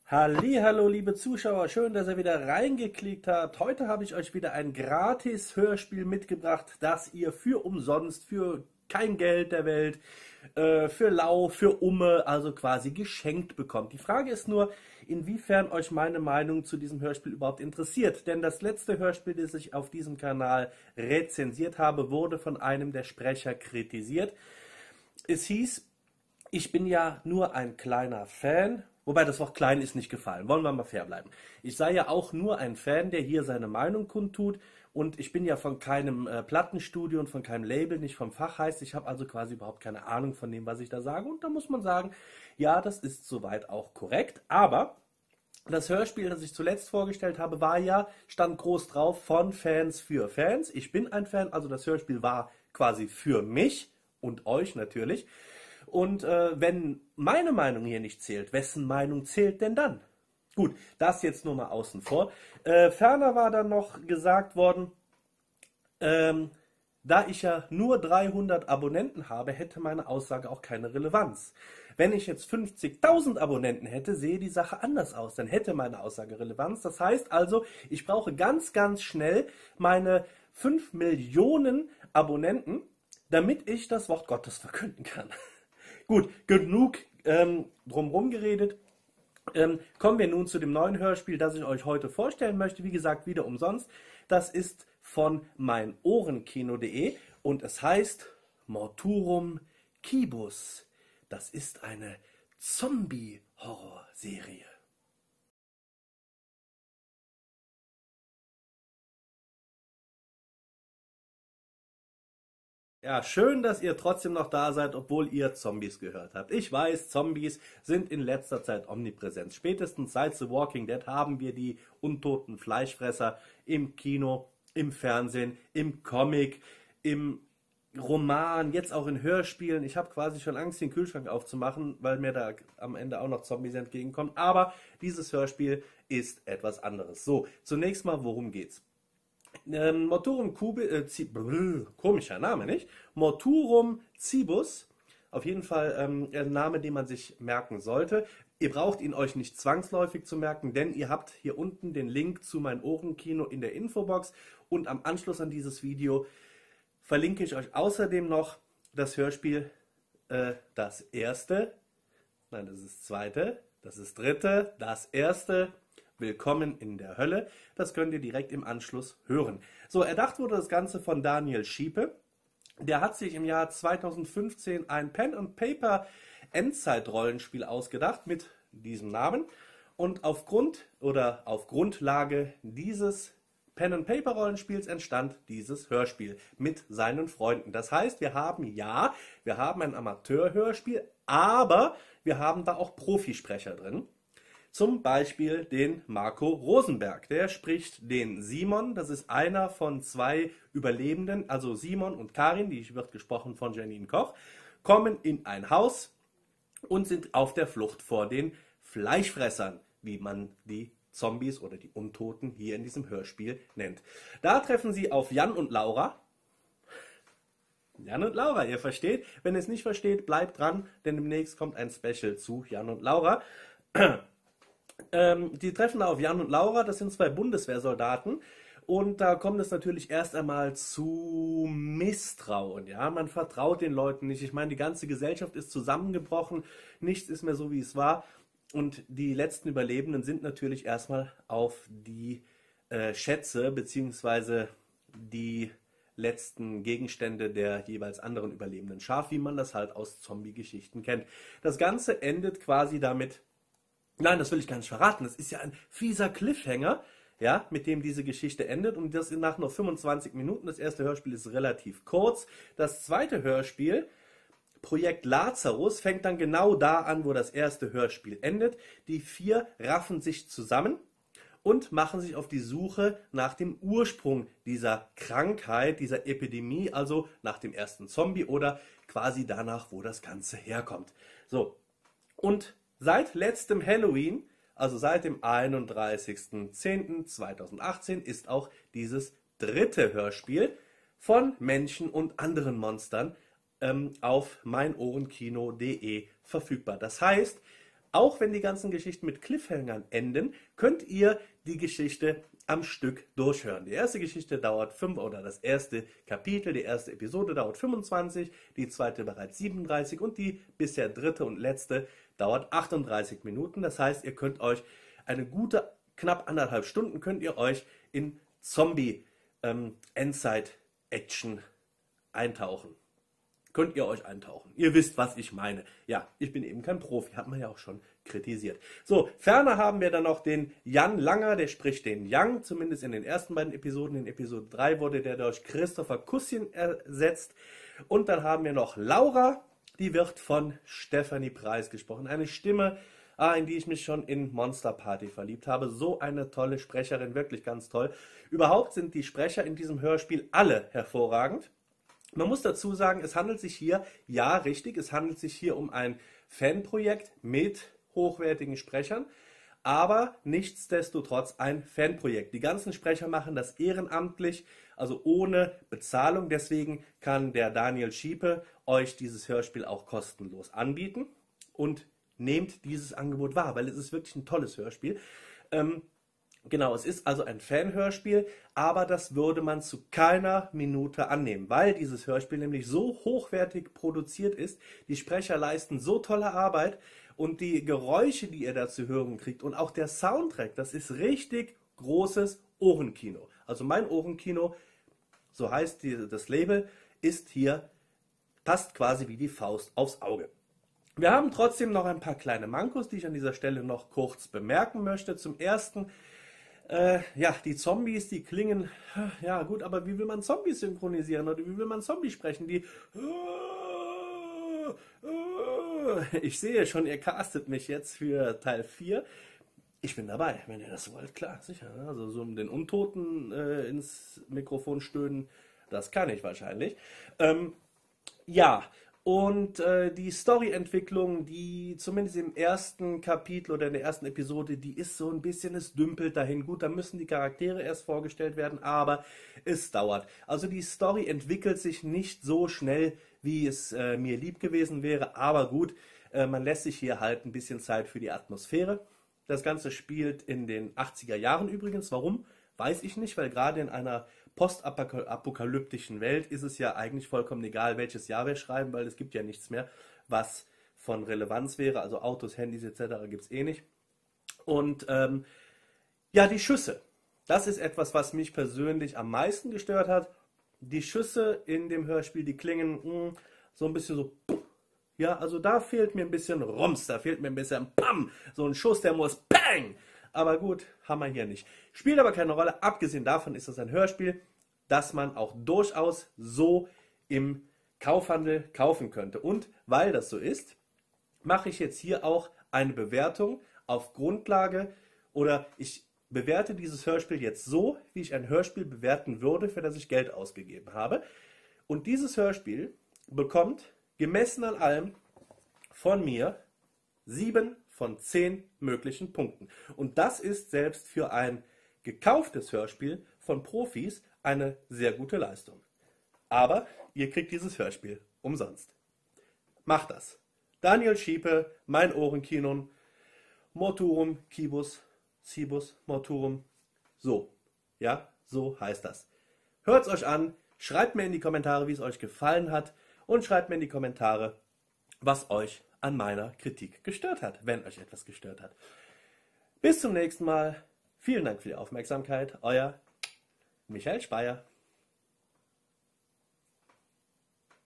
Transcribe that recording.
Hallihallo, liebe Zuschauer, schön, dass ihr wieder reingeklickt habt. Heute habe ich euch wieder ein gratis Hörspiel mitgebracht, das ihr für umsonst, für kein Geld der Welt, für lau, für umme, also quasi geschenkt bekommt. Die Frage ist nur, inwiefern euch meine Meinung zu diesem Hörspiel überhaupt interessiert. Denn das letzte Hörspiel, das ich auf diesem Kanal rezensiert habe, wurde von einem der Sprecher kritisiert. Es hieß, ich bin ja nur ein kleiner Fan, wobei das Wort klein ist nicht gefallen, wollen wir mal fair bleiben. Ich sei ja auch nur ein Fan, der hier seine Meinung kundtut, und ich bin ja von keinem Plattenstudio und von keinem Label, nicht vom Fach, heißt, ich habe also quasi überhaupt keine Ahnung von dem, was ich da sage, und da muss man sagen, ja, das ist soweit auch korrekt, aber das Hörspiel, das ich zuletzt vorgestellt habe, stand groß drauf, von Fans für Fans. Ich bin ein Fan, also das Hörspiel war quasi für mich und euch natürlich. Und wenn meine Meinung hier nicht zählt, wessen Meinung zählt denn dann? Gut, das jetzt nur mal außen vor. Ferner war dann noch gesagt worden, da ich ja nur 300 Abonnenten habe, hätte meine Aussage auch keine Relevanz. Wenn ich jetzt 50.000 Abonnenten hätte, sehe die Sache anders aus. Dann hätte meine Aussage Relevanz. Das heißt also, ich brauche ganz, ganz schnell meine 5 Millionen Abonnenten, damit ich das Wort Gottes verkünden kann. Gut, genug drumherum geredet. Kommen wir nun zu dem neuen Hörspiel, das ich euch heute vorstellen möchte. Wie gesagt, wieder umsonst. Das ist von meinohrenkino.de und es heißt Morturum Quibus. Das ist eine Zombie-Horrorserie. Ja, schön, dass ihr trotzdem noch da seid, obwohl ihr Zombies gehört habt. Ich weiß, Zombies sind in letzter Zeit omnipräsent. Spätestens seit The Walking Dead haben wir die untoten Fleischfresser im Kino, im Fernsehen, im Comic, im Roman, jetzt auch in Hörspielen. Ich habe quasi schon Angst, den Kühlschrank aufzumachen, weil mir da am Ende auch noch Zombies entgegenkommen. Aber dieses Hörspiel ist etwas anderes. So, zunächst mal, worum geht's? Morturum komischer Name, nicht? Morturum Cibus, auf jeden Fall ein Name, den man sich merken sollte. Ihr braucht ihn euch nicht zwangsläufig zu merken, denn ihr habt hier unten den Link zu meinem Ohrenkino in der Infobox, und am Anschluss an dieses Video verlinke ich euch außerdem noch das Hörspiel, das erste, nein, das ist das zweite, das ist das dritte, das erste, Willkommen in der Hölle. Das könnt ihr direkt im Anschluss hören. So, erdacht wurde das Ganze von Daniel Schiepe. Der hat sich im Jahr 2015 ein Pen-and-Paper-Endzeit-Rollenspiel ausgedacht mit diesem Namen. Und auf Grundlage dieses Pen-and-Paper-Rollenspiels entstand dieses Hörspiel mit seinen Freunden. Das heißt, wir haben ein Amateurhörspiel, aber wir haben da auch Profisprecher drin. Zum Beispiel den Marco Rosenberg. Der spricht den Simon, das ist einer von 2 Überlebenden, also Simon und Karin, die wird gesprochen von Janine Koch, kommen in ein Haus und sind auf der Flucht vor den Fleischfressern, wie man die Zombies oder die Untoten hier in diesem Hörspiel nennt. Da treffen sie auf Jan und Laura. Jan und Laura, ihr versteht? Wenn ihr es nicht versteht, bleibt dran, denn demnächst kommt ein Special zu Jan und Laura. Die treffen da auf Jan und Laura, das sind 2 Bundeswehrsoldaten, und da kommt es natürlich erst einmal zu Misstrauen. Ja? Man vertraut den Leuten nicht. Ich meine, die ganze Gesellschaft ist zusammengebrochen, nichts ist mehr so, wie es war, und die letzten Überlebenden sind natürlich erstmal auf die Schätze bzw. die letzten Gegenstände der jeweils anderen Überlebenden scharf, wie man das halt aus Zombie-Geschichten kennt. Das Ganze endet quasi damit. Nein, das will ich gar nicht verraten. Das ist ja ein fieser Cliffhanger, ja, mit dem diese Geschichte endet. Und das nach nur 25 Minuten. Das erste Hörspiel ist relativ kurz. Das zweite Hörspiel, Projekt Lazarus, fängt dann genau da an, wo das erste Hörspiel endet. Die 4 raffen sich zusammen und machen sich auf die Suche nach dem Ursprung dieser Krankheit, dieser Epidemie, also nach dem ersten Zombie oder quasi danach, wo das Ganze herkommt. So, und seit letztem Halloween, also seit dem 31.10.2018, ist auch dieses dritte Hörspiel von Menschen und anderen Monstern auf meinohrenkino.de verfügbar. Das heißt, auch wenn die ganzen Geschichten mit Cliffhangern enden, könnt ihr die Geschichte am Stück durchhören. Die erste Geschichte dauert 5 oder das erste Kapitel, die erste Episode dauert 25, die zweite bereits 37 und die bisher dritte und letzte dauert 38 Minuten. Das heißt, ihr könnt euch eine gute knapp 1,5 Stunden könnt ihr euch in Zombie-Endzeit-Action eintauchen. Könnt ihr euch eintauchen. Ihr wisst, was ich meine. Ja, ich bin eben kein Profi, hat man ja auch schon kritisiert. So, ferner haben wir dann noch den Jan Langer, der spricht den Yang, zumindest in den ersten beiden Episoden. In Episode 3 wurde der durch Christopher Kussin ersetzt. Und dann haben wir noch Laura, die wird von Stephanie Preis gesprochen. Eine Stimme, in die ich mich schon in Monster Party verliebt habe. So eine tolle Sprecherin, wirklich ganz toll. Überhaupt sind die Sprecher in diesem Hörspiel alle hervorragend. Man muss dazu sagen, es handelt sich hier, ja richtig, es handelt sich hier um ein Fanprojekt mit hochwertigen Sprechern, aber nichtsdestotrotz ein Fanprojekt. Die ganzen Sprecher machen das ehrenamtlich, also ohne Bezahlung. Deswegen kann der Daniel Schiepe euch dieses Hörspiel auch kostenlos anbieten und nehmt dieses Angebot wahr, weil es ist wirklich ein tolles Hörspiel. Genau, es ist also ein Fanhörspiel, aber das würde man zu keiner Minute annehmen, weil dieses Hörspiel nämlich so hochwertig produziert ist, die Sprecher leisten so tolle Arbeit und die Geräusche, die ihr da zu hören kriegt und auch der Soundtrack, das ist richtig großes Ohrenkino. Also mein Ohrenkino, so heißt das Label, ist hier, passt quasi wie die Faust aufs Auge. Wir haben trotzdem noch ein paar kleine Mankos, die ich an dieser Stelle noch kurz bemerken möchte. Zum ersten, ja, die Zombies, die klingen, ja gut, aber wie will man Zombies synchronisieren oder wie will man Zombies sprechen? Ich sehe schon, ihr castet mich jetzt für Teil 4. Ich bin dabei, wenn ihr das wollt, klar, sicher. Also so den Untoten ins Mikrofon stöhnen, das kann ich wahrscheinlich. Ja, und die Storyentwicklung, die zumindest im ersten Kapitel oder in der ersten Episode, die ist so ein bisschen, es dümpelt dahin. Gut, da müssen die Charaktere erst vorgestellt werden, aber es dauert. Also die Story entwickelt sich nicht so schnell, wie es mir lieb gewesen wäre, aber gut, man lässt sich hier halt ein bisschen Zeit für die Atmosphäre. Das Ganze spielt in den 80er Jahren übrigens. Warum? Weiß ich nicht, weil gerade in einer postapokalyptischen Welt ist es ja eigentlich vollkommen egal, welches Jahr wir schreiben, weil es gibt ja nichts mehr, was von Relevanz wäre. Also Autos, Handys etc. gibt es eh nicht. Und ja, die Schüsse. Das ist etwas, was mich persönlich am meisten gestört hat. Die Schüsse in dem Hörspiel, die klingen so ein bisschen so... Ja, also da fehlt mir ein bisschen Rums, da fehlt mir ein bisschen Pam. So ein Schuss, der muss Bang. Aber gut, haben wir hier nicht. Spielt aber keine Rolle. Abgesehen davon ist es ein Hörspiel, das man auch durchaus so im Kaufhandel kaufen könnte. Und weil das so ist, mache ich jetzt hier auch eine Bewertung auf Grundlage oder ich bewerte dieses Hörspiel jetzt so, wie ich ein Hörspiel bewerten würde, für das ich Geld ausgegeben habe. Und dieses Hörspiel bekommt gemessen an allem von mir 7 von 10 möglichen Punkten. Und das ist selbst für ein gekauftes Hörspiel von Profis eine sehr gute Leistung. Aber ihr kriegt dieses Hörspiel umsonst. Macht das. Daniel Schiepe, Mein Ohrenkino, Morturum, Cibus, Morturum. So, ja, so heißt das. Hört's euch an, schreibt mir in die Kommentare, wie es euch gefallen hat und schreibt mir in die Kommentare, was euch an meiner Kritik gestört hat, wenn euch etwas gestört hat. Bis zum nächsten Mal. Vielen Dank für die Aufmerksamkeit. Euer Michael Speyer.